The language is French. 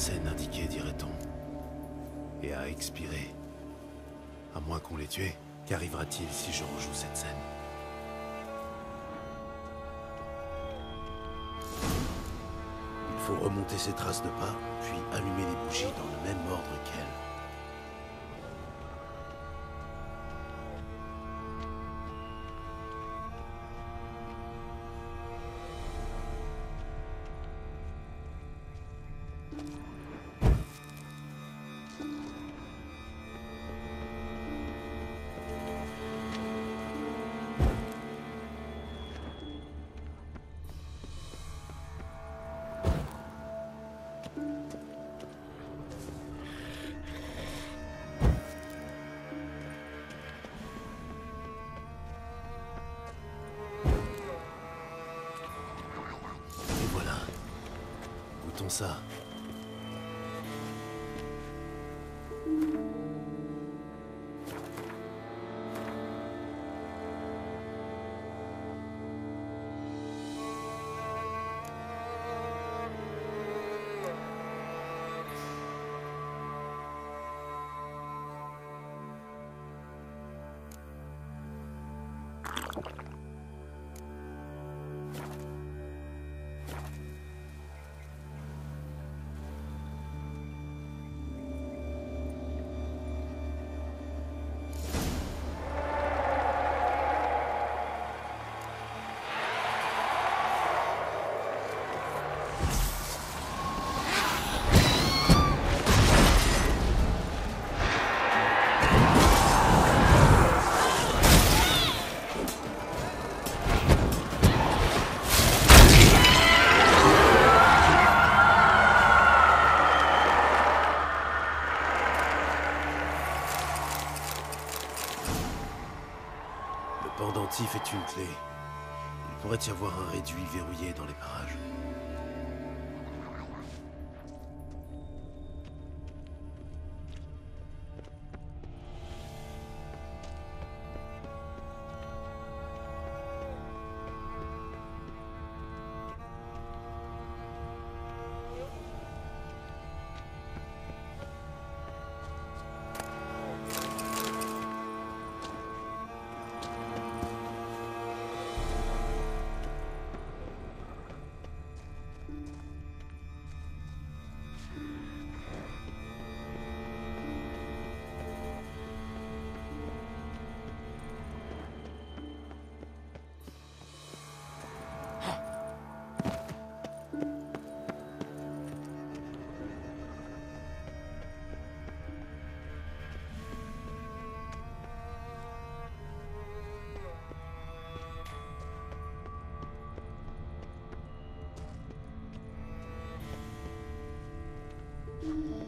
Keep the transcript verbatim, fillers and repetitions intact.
scène indiquée, dirait-on. Et à expirer. À moins qu'on l'ait tué, qu'arrivera-t-il si je rejoue cette scène? Il faut remonter ces traces de pas, puis allumer les bougies dans le même ordre qu'elle. Ça. Pendentif est une clé. Il pourrait y avoir un réduit verrouillé dans les parages. Mm-hmm.